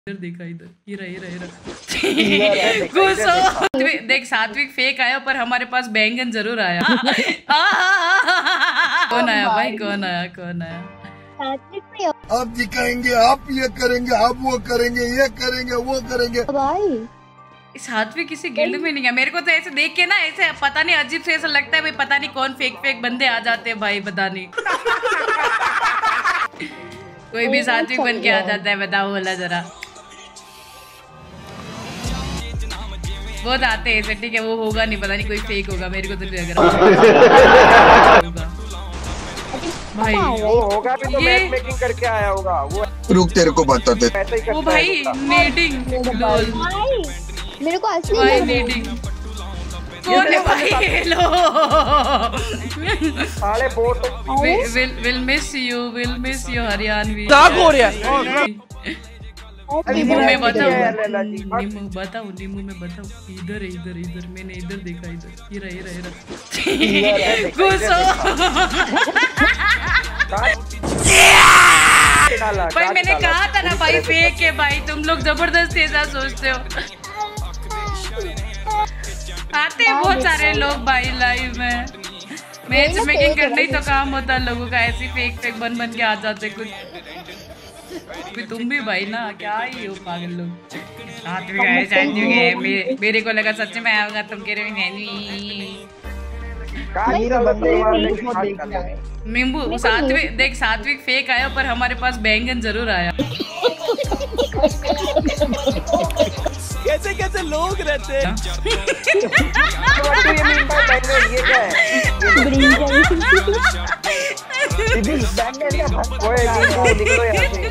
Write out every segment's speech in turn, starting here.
इधर देखा, इधर हीरा घुसो। देख सात्विक फेक आया पर हमारे पास बैंगन जरूर आया। कौन आया भाई, कौन आया? आप दिखाएंगे, आप ये करेंगे, आप वो करेंगे, ये करेंगे, वो करेंगे भाई। सात्विक किसी गिल्ड में नहीं है। मेरे को तो ऐसे देख के ना ऐसे पता नहीं अजीब से ऐसा लगता है भाई, पता नहीं कौन फेक बंदे आ जाते हैं भाई, पता नहीं। कोई भी सात्विक बन के आ जाता है, बताओ बोला जरा। बहुत आते हैं ऐसे, ठीक है वो होगा नहीं, पता नहीं कोई फेक होगा, मेरे को तो नहीं लग रहा होगा भाई। वो होगा भी तो मैच मेकिंग करके आया होगा वो। रुक तेरे को बताते। वो भाई नीडिंग लोल मेरे को असली भाई नीडिंग कौन है भाई? हेलो साले बोट विल मिस यू हरियाणवी। क्या हो रहा है? नींबू में बताओ, नींबू में बताओ। इधर मैंने इधर देखा, इधर हीरा घुसो। भाई मैंने कहा था ना भाई फेक है भाई, तुम लोग जबरदस्ती ऐसा सोचते हो। आते हैं बहुत सारे लोग भाई लाइव में, मैच मेकिंग करने ही तो काम होता है लोगों का, ऐसी फेक बन के आ जाते कुछ भी। तुम भी भाई ना क्या ही हो पागल लोग। मेरे को लगा सच में आएगा, तुम कह रहे नींबू। सात्विक देख सात्विक फेक आया पर हमारे पास बैंगन जरूर आया। कैसे कैसे लोग रहते हैं। ये क्या है?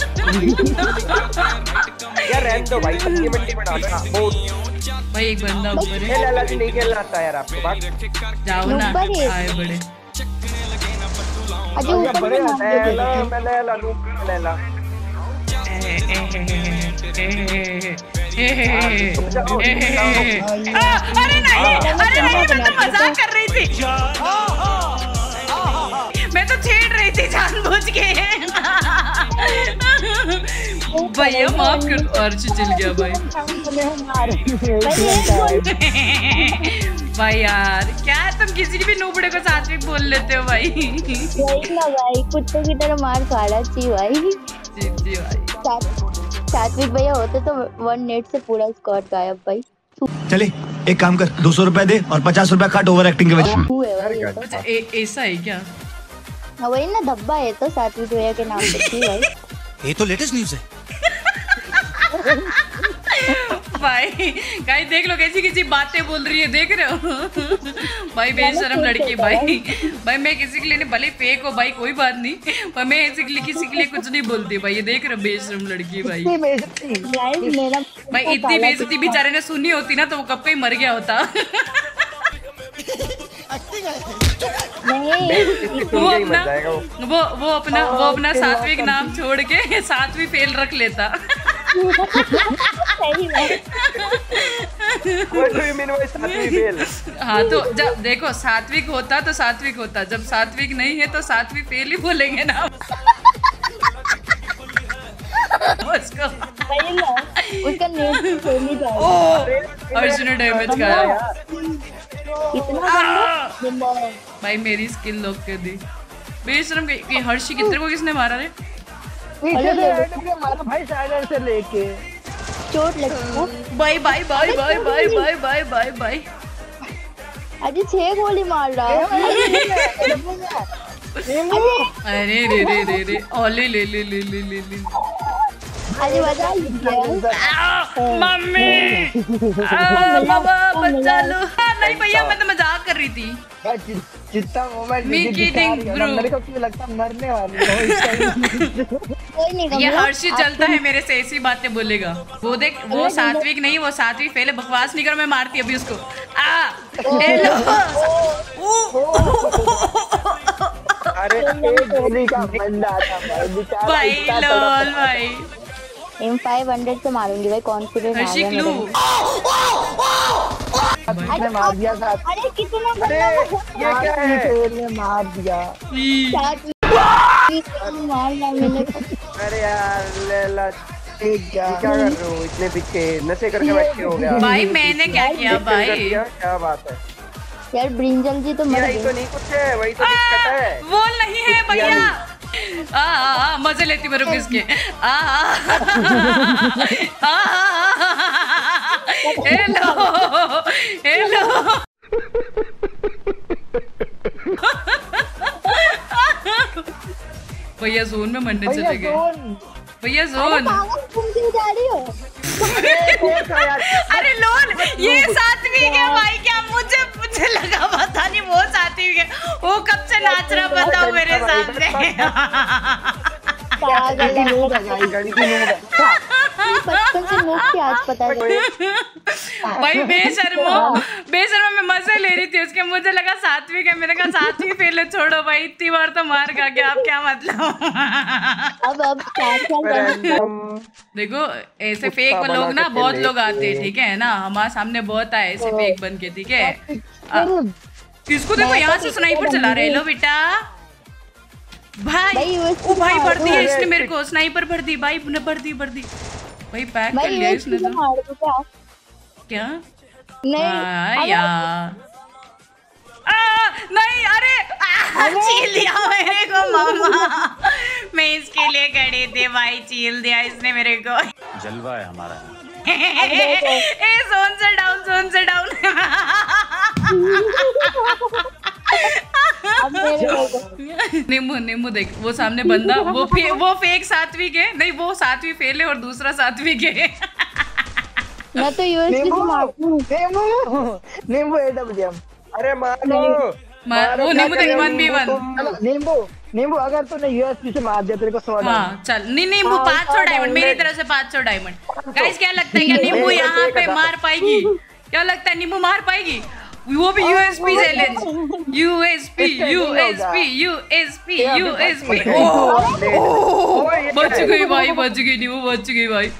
यार रहने दो भाई, सब्जी मंडी में डालो ना। भाई एक बंदा ऊपर है। लैला जी नहीं खेलना आता यार आपको, बात जाओ ना। आए बड़े अजय ऊपर बड़े लैला लैला अरे नहीं मैं तो मजाक कर रही थी, मैं तो छेड़ रही थी जानबूझ के। भैया माफ कर, अर्श चल गया भाई। भाई यार क्या तुम किसी भी नूबड़े को सात्विक बोल लेते हो भाई। वही ना भाई, कुत्तों की तरह मार खाना चाहिए भाई। जी भाई सात्विक भैया होते तो 1 नेट से पूरा स्क्वाड गायब भाई। चले एक काम कर, 200 रुपए दे और 50 रुपए काट ओवर एक्टिंग के वजह। अच्छा ऐसा है क्या? वही ना धब्बा है तो सात्विक भैया के नाम पे भाई। ये तो लेटेस्ट न्यूज़ है भाई। गाइस देख लो कैसी बातें बोल रही है, देख रहे हो भाई बेशरम लड़की भाई मैं किसी के लिए नहीं, भले फेक हो भाई कोई बात नहीं, पर मैं ऐसे किसी के लिए कुछ नहीं बोलती भाई। ये देख रहे हो बेशरम लड़की भाई। भाई इतनी बेइज्जती बेचारे ने सुनी होती ना तो वो कब का ही मर गया होता। वो अपना सात्विक नाम छोड़ के सात्विक फेल रख लेता। हाँ तो जब देखो सात्विक होता तो सात्विक होता, जब सात्विक नहीं है तो सात्विक फेल ही बोलेंगे ना उसको। उसका नेम फेल ही जाएगा। अर्श ने डैमेज खाया इतना भाई, मेरी स्किल लॉक कर दी बेशरम। हर्षी कितने को किसने मारा रे? मारा भाई साइडर से लेके चोट लगी। Bye bye bye bye bye bye bye bye bye. Ajay 6 गोली मार रहा है। अरे रे ओले ले अजय बचा मम्मी बाबा बचा लो। नहीं भैया मैं तो मजाक कर रही थी। जितना मोमेंट मेरे को क्यों लगता मरने वाली है। कोई नहीं, ये हर्षित चलता है मेरे से, ऐसी बातें बोलेगा। वो देख वो सात्विक नहीं, वो सात्विक पहले बकवास नहीं करो, मैं मारती अभी उसको। अरे गोली का बंदा था भाई लोल भाई। M500 से मारूंगी भाई, कॉन्फिडेंस आ गया मेरे में। मार दिया था। अरे कितना ये क्या है? मार दिया। मार। अरे यार लैला क्या क्या कर रहे हो इतने पीछे? नशे करके बैठे हो गया भाई मैंने क्या किया भाई? क्या बात है यार ब्रिंजल जी तो मर यही गए। तो नहीं कुछ है, वही तो दिक्कत है। वो नहीं है भैया। मजे लेती मैं रुक इसके। Hello hello. भैया जोन में मंडे चले गए। भैया जोन। तुम क्यों जा रही हो? अरे लोन ये सात्विक है भाई। क्या मुझे मुझे लगा पता नहीं वो सात्विक है। वो कब से नाच रहा बताओ मेरे सामने। पागल बचपन से मुझ के आज पता है। भाई बेशर्मा मैं मजे ले रही थी उसके। मुझे लगा सात्विक है। मैंने कहा सात्विक फेले छोड़ो भाई। इतनी बार तो मार खा गया। आप क्या मतलब? अब देखो ऐसे फेक लोग ना बहुत लोग आते हैं ठीक है ना। हमारे सामने बहुत आए ऐसे फेक बन के ठीक है। किसको देखो यहाँ से स्नाइपर चला रहे। लो बेटा भाई। ओ भाई भर दी है इसने मेरे को। स्नाइपर भर दी भाई। भर दी भाई। पैक कर लिया इसने तो। क्या नहीं यार नहीं। अरे चील दिया मेरे को मामा। मैं इसके लिए खड़ी थी भाई। चील दिया इसने मेरे को। जलवा है हमारा। ए जोन से डाउन। नींबू देख वो सामने बंदा। वो फेक सात्विक है। नहीं वो सात्विक फेल है और दूसरा सात्विक है। मैं तो यूएसपी से मारती हूँ। नींबू AWM। अरे मारो वो नींबू देख 1v1। नींबू अगर तूने यूएसपी से मार दिया तेरे को 100 हाँ चल नींबू 500 डायमंड मेरी तरफ से। 500 डायमंड। गाइस क्या लगता है क्या नींबू यहाँ पे मार पाएगी? क्या लगता है नींबू मार पाएगी? वो भी यूएसपी चैलेंज। यूएसपी बच गई भाई। नींबू बच गई भाई।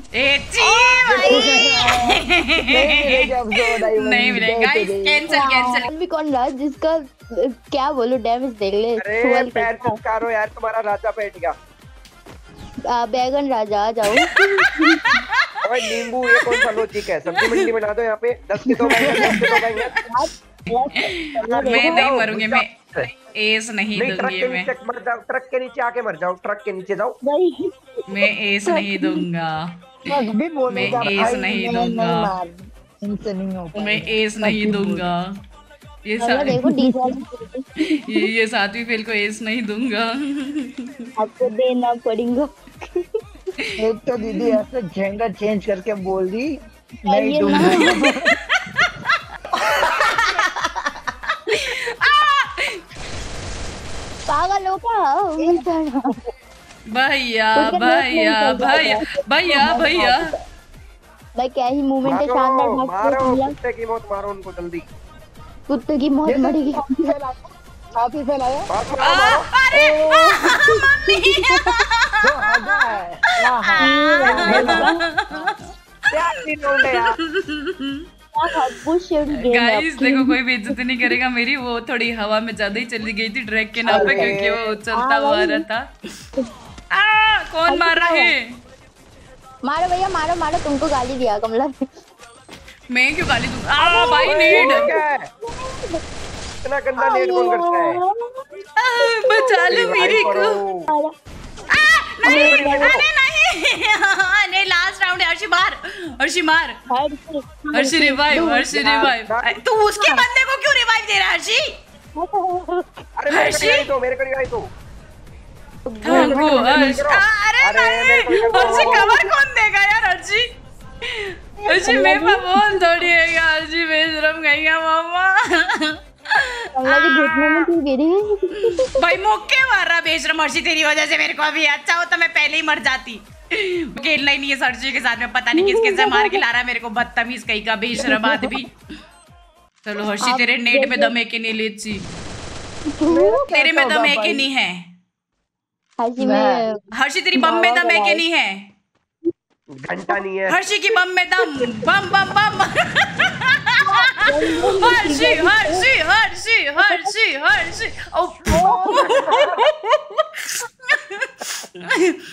नहीं मिलेगा गाइस। कैंसिल। भी कौन रहा जिसका क्या बोलूं डैमेज देख ले। अरे पैर पुकारो यार तुम्हारा राजा बैठ गया। बैगन राजा आ जाओ। ओए नींबू ये कौन सा लॉजिक है? सब्जी मंडी बना दो यहाँ पे। 10 के 2 बैंगन। मैं नहीं मरूंगी। मैं एस नहीं दूंगी। मैं मर जाओ। ट्रक के नीचे आके मर जाओ। ट्रक के नीचे जाओ। मैं एस नहीं दूंगा। मैं एस नहीं दूंगा। मैं एस नहीं दूंगा। ये सातवीं फेल को एस नहीं दूंगा। आपको देना पड़ेगा। एक तो दीदी ऐसे जेंडर चेंज करके बोल दी नहीं दूंगा। पागल हो क्या? भैया भाई क्या ही मूवमेंट है। शानदार मारो कुत्ते की मौत। मारो उनको जल्दी। कुत्ते की मौत मरेगी। काफी फैलाया। अरे मम्मी गाइस देखो कोई भी इज्जत नहीं करेगा मेरी। वो थोड़ी हवा में ज्यादा ही चली गई थी ट्रैक के नाम पे क्योंकि वो उछलता हुआ रहा था। कौन मार रहा है? मारो भैया मारो। तुमको गाली दिया कमला। मैं क्यों गाली दूं? भाई नीड इतना गंदा नेट कौन करता है? बचा लो मेरी को। नहीं लास्ट राउंड है। अर्शी मार। अर्शी रिवाइव। तू उसके बंदे को क्यों रिवाइव दे रहा है अर्शी? अरे मेरे को रिवाइव दो। अर्शी कवर कौन देगा यार? अर्शी मेरे पास बोल थोड़ी है। अर्शी बेशरम गई मामा। भाई मुक्के मार रहा बेशरम। अर्शी तेरी वजह से मेरे को अभी अच्छा होता मैं पहले ही मर जाती। खेलना ही नहीं है अर्शी के साथ में। पता नहीं किसके से मार के ला रहा है मेरे को। बदतमीज कहीं का बेशरम आदमी। चलो हर्षी तेरे नेट में दम है कि नहीं? लेची तेरे में दम है कि नहीं है? हर्षी तेरी बम में दम है कि नहीं है? घंटा नहीं है। हर्षी की बम में दम। बम हर्षी